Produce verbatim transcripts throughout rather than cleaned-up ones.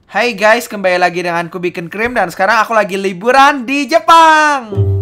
Hai guys, kembali lagi dengan Kubiken Cream. Dan sekarang aku lagi liburan di Jepang.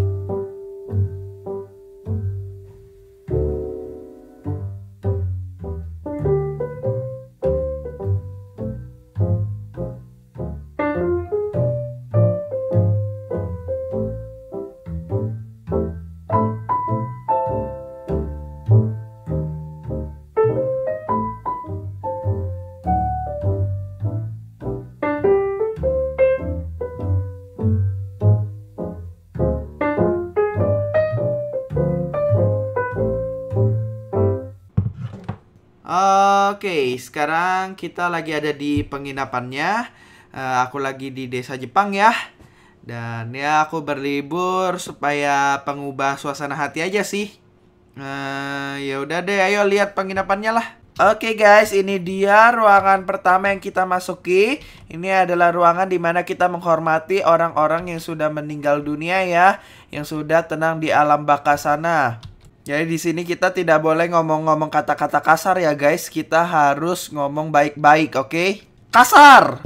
Oke, sekarang kita lagi ada di penginapannya. uh, Aku lagi di desa Jepang ya. Dan ya aku berlibur supaya pengubah suasana hati aja sih. uh, Ya udah deh, ayo lihat penginapannya lah. Oke guys, ini dia ruangan pertama yang kita masuki. Ini adalah ruangan dimana kita menghormati orang-orang yang sudah meninggal dunia ya, yang sudah tenang di alam baka sana. Jadi di sini kita tidak boleh ngomong-ngomong kata-kata kasar ya guys. Kita harus ngomong baik-baik, oke? Okay? Kasar!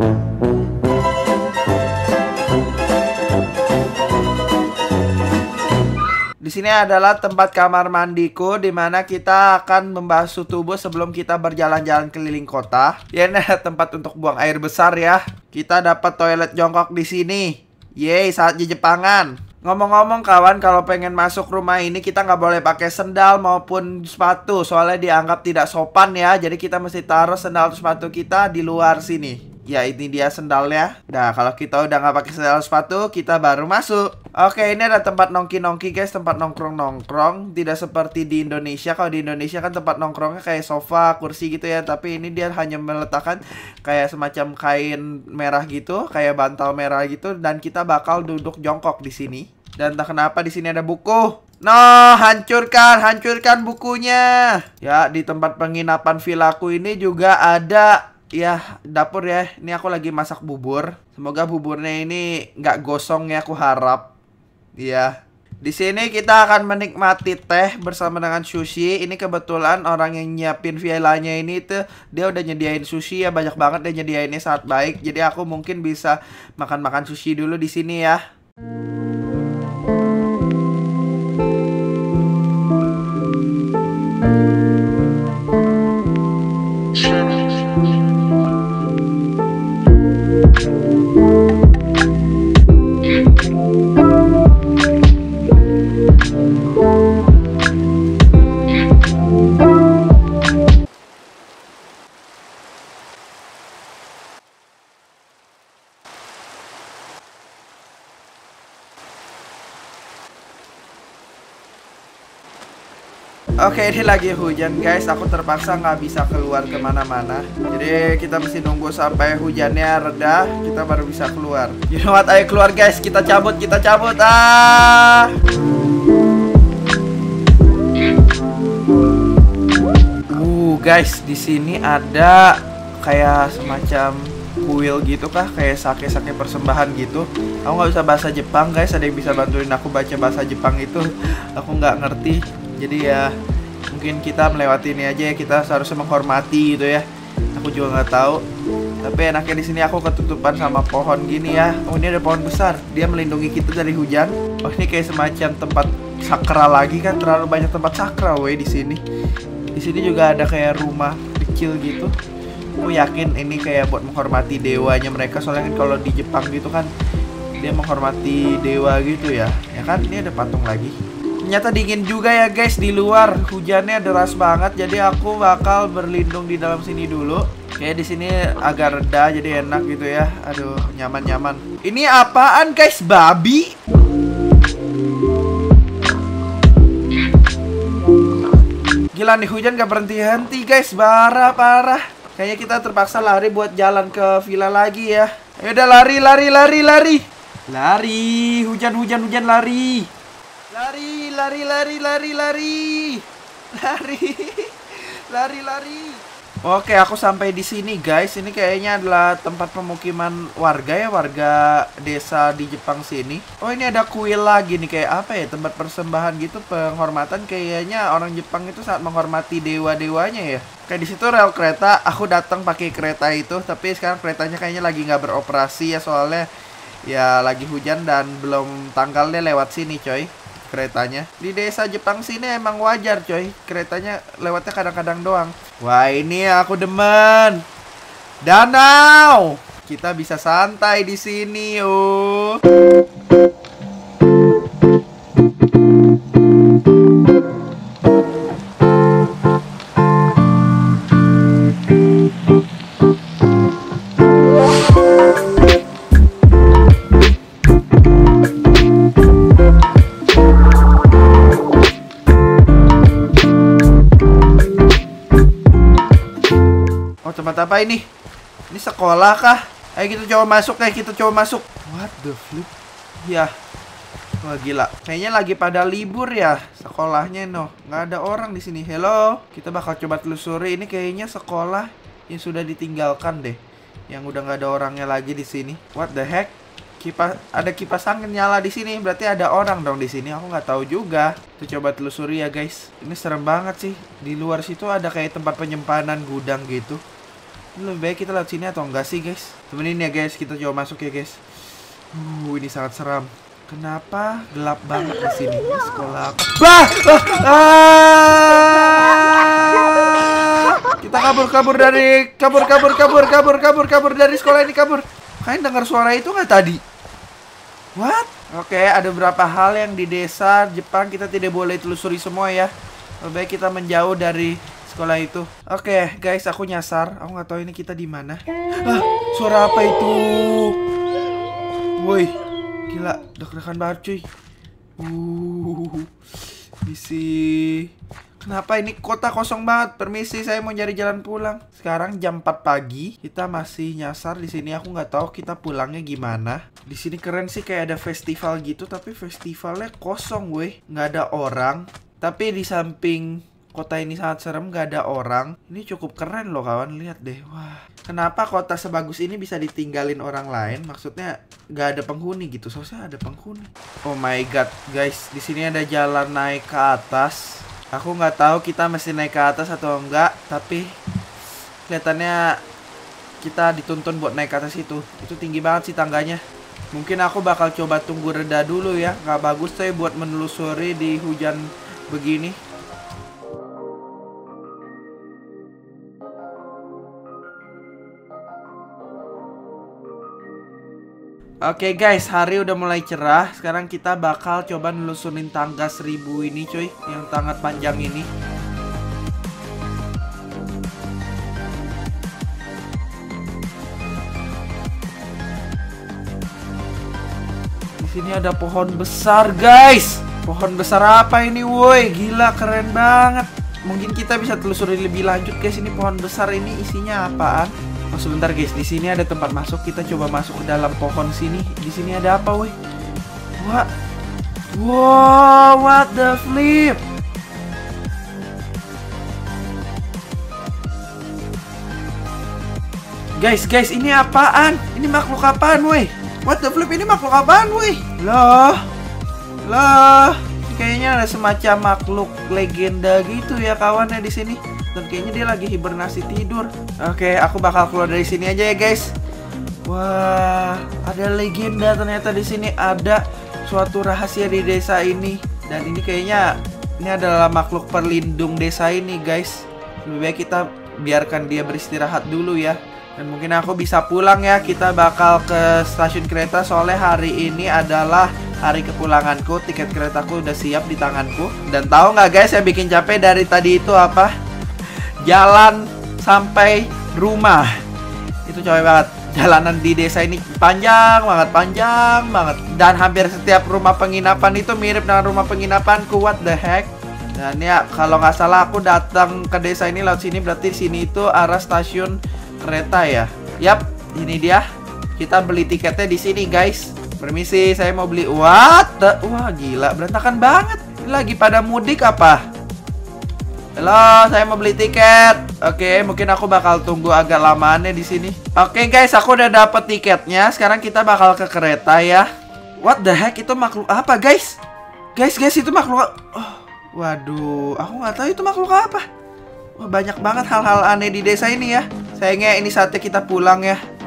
Di sini adalah tempat kamar mandiku, dimana kita akan membasuh tubuh sebelum kita berjalan-jalan keliling kota. Ya, ini tempat untuk buang air besar ya. Kita dapat toilet jongkok di sini. Yeay, saatnya Jepangan. Ngomong-ngomong kawan, kalau pengen masuk rumah ini kita nggak boleh pakai sendal maupun sepatu, soalnya dianggap tidak sopan ya. Jadi kita mesti taruh sendal sepatu kita di luar sini. Ya, ini dia sendalnya. Nah, kalau kita udah nggak pakai sendal sepatu, kita baru masuk. Oke, ini ada tempat nongki-nongki guys, tempat nongkrong-nongkrong. Tidak seperti di Indonesia. Kalau di Indonesia kan tempat nongkrongnya kayak sofa, kursi gitu ya. Tapi ini dia hanya meletakkan kayak semacam kain merah gitu, kayak bantal merah gitu. Dan kita bakal duduk jongkok di sini. Dan entah kenapa di sini ada buku. No, hancurkan, hancurkan bukunya. Ya, di tempat penginapan villaku ini juga ada ya dapur ya. Ini aku lagi masak bubur. Semoga buburnya ini nggak gosong ya, aku harap. Iya. Di sini kita akan menikmati teh bersama dengan sushi. Ini kebetulan orang yang nyiapin villanya ini tuh dia udah nyediain sushi ya, banyak banget dia nyediainnya, sangat baik. Jadi aku mungkin bisa makan-makan sushi dulu di sini ya. Oke, ini lagi hujan guys. Aku terpaksa nggak bisa keluar kemana-mana. Jadi kita mesti nunggu sampai hujannya reda, kita baru bisa keluar. You know what? Ayo keluar guys. Kita cabut, kita cabut. Ah. Uh guys, di sini ada kayak semacam kuil gitu kah? Kayak sake-sake persembahan gitu. Aku nggak bisa bahasa Jepang guys. Ada yang bisa bantuin aku baca bahasa Jepang itu? Aku nggak ngerti. Jadi ya mungkin kita melewati ini aja ya, kita seharusnya menghormati gitu ya. Aku juga nggak tahu. Tapi enaknya di sini aku ketutupan sama pohon gini ya. Oh, ini ada pohon besar. Dia melindungi kita dari hujan. Oh, ini kayak semacam tempat sakral lagi kan. Terlalu banyak tempat sakral weh di sini. Di sini juga ada kayak rumah kecil gitu. Aku yakin ini kayak buat menghormati dewanya mereka. Soalnya kan kalau di Jepang gitu kan dia menghormati dewa gitu ya. Ya kan, ini ada patung lagi. Ternyata dingin juga ya guys di luar. Hujannya deras banget. Jadi aku bakal berlindung di dalam sini dulu. Kayak di sini agak reda jadi enak gitu ya. Aduh, nyaman-nyaman. Ini apaan guys? Babi? Gila nih, hujan gak berhenti-henti guys. Parah-parah. Kayaknya kita terpaksa lari buat jalan ke villa lagi ya. Yaudah, lari, lari, lari, lari. Lari, hujan-hujan, hujan, lari. Lari, lari, lari, lari, lari. Lari. Lari, lari. Oke, aku sampai di sini guys. Ini kayaknya adalah tempat pemukiman warga ya, warga desa di Jepang sini. Oh, ini ada kuil lagi nih, kayak apa ya? Tempat persembahan gitu, penghormatan. Kayaknya orang Jepang itu sangat menghormati dewa-dewanya ya. Kayak di situ rel kereta. Aku datang pakai kereta itu, tapi sekarang keretanya kayaknya lagi nggak beroperasi ya, soalnya ya lagi hujan dan belum tanggalnya lewat sini, coy. Keretanya di desa Jepang sini emang wajar, coy. Keretanya lewatnya kadang-kadang doang. Wah, ini aku demen. Danau. Kita bisa santai di sini, oh. Tempat apa ini? Ini sekolah kah? Ayo kita coba masuk, kayak kita coba masuk. What the flip? Ya. Wah, gila. Kayaknya lagi pada libur ya sekolahnya, no. Nggak ada orang di sini. Hello. Kita bakal coba telusuri. Ini kayaknya sekolah yang sudah ditinggalkan deh. Yang udah nggak ada orangnya lagi di sini. What the heck? Kipas, ada kipas angin nyala di sini. Berarti ada orang dong di sini. Aku nggak tahu juga. Kita coba telusuri ya, guys. Ini serem banget sih. Di luar situ ada kayak tempat penyimpanan gudang gitu. Lebih baik kita lewat sini atau enggak sih, guys? Temenin ya, guys. Kita coba masuk ya, guys. Uh, ini sangat seram. Kenapa gelap banget di sini? Ini sekolah apa? Bah! Ah! Kita kabur, kabur dari kabur, kabur, kabur, kabur, kabur, kabur dari sekolah ini, kabur. Kalian dengar suara itu nggak tadi? What? Oke, ada beberapa hal yang di desa Jepang kita tidak boleh telusuri semua ya. Lebih baik kita menjauh dari sekolah itu. Oke, guys, aku nyasar. Aku nggak tahu ini kita di mana. Ah, suara apa itu? Woi, gila, deg-degan banget cuy. Uh, misi. Kenapa ini kota kosong banget? Permisi, saya mau nyari jalan pulang. Sekarang jam empat pagi. Kita masih nyasar di sini. Aku nggak tahu kita pulangnya gimana. Di sini keren sih, kayak ada festival gitu, tapi festivalnya kosong, weh. Nggak ada orang. Tapi di samping kota ini sangat serem, gak ada orang. Ini cukup keren loh kawan, lihat deh. Wah, kenapa kota sebagus ini bisa ditinggalin orang lain? Maksudnya gak ada penghuni gitu. Soalnya ada penghuni. Oh my god, guys, di sini ada jalan naik ke atas. Aku nggak tahu kita mesti naik ke atas atau enggak, tapi kelihatannya kita dituntun buat naik ke atas itu. Itu tinggi banget sih tangganya. Mungkin aku bakal coba tunggu reda dulu ya. Gak bagus saya buat menelusuri di hujan begini. Oke guys, hari udah mulai cerah. Sekarang kita bakal coba nelusurin tangga seribu ini cuy, yang sangat panjang ini. Di sini ada pohon besar guys. Pohon besar apa ini woi? Gila, keren banget. Mungkin kita bisa telusuri lebih lanjut guys. Ini pohon besar ini isinya apaan? Oh sebentar guys, di sini ada tempat masuk. Kita coba masuk ke dalam pohon sini. Di sini ada apa, woi? Wah, wow, what the flip? Guys, guys, ini apaan? Ini makhluk apaan, woi? What the flip? Ini makhluk apaan, woi? Loh, loh, kayaknya ada semacam makhluk legenda gitu ya kawannya di sini. Dan kayaknya dia lagi hibernasi tidur. Oke, aku bakal keluar dari sini aja ya guys. Wah, ada legenda ternyata di sini. Ada suatu rahasia di desa ini. Dan ini kayaknya ini adalah makhluk perlindung desa ini guys. Lebih baik kita biarkan dia beristirahat dulu ya. Dan mungkin aku bisa pulang ya. Kita bakal ke stasiun kereta soalnya hari ini adalah hari kepulanganku. Tiket keretaku udah siap di tanganku. Dan tahu nggak guys, yang bikin capek dari tadi itu apa? Jalan sampai rumah. Itu capek banget. Jalanan di desa ini panjang banget, panjang banget. Dan hampir setiap rumah penginapan itu mirip dengan rumah penginapanku. What the heck? Dan ya, kalau nggak salah aku datang ke desa ini lewat sini. Berarti sini itu arah stasiun kereta ya. Yap, ini dia. Kita beli tiketnya di sini guys. Permisi, saya mau beli. What the? Wah gila, berantakan banget. Ini lagi pada mudik apa? Halo, saya mau beli tiket. Oke, mungkin aku bakal tunggu agak lamaan ya di sini. Oke guys, aku udah dapet tiketnya. Sekarang kita bakal ke kereta ya. What the heck, itu makhluk apa guys? Guys, guys, itu makhluk. Oh, waduh, aku nggak tahu itu makhluk apa. Wah, banyak banget hal-hal aneh di desa ini ya. Sayangnya ini saatnya kita pulang ya.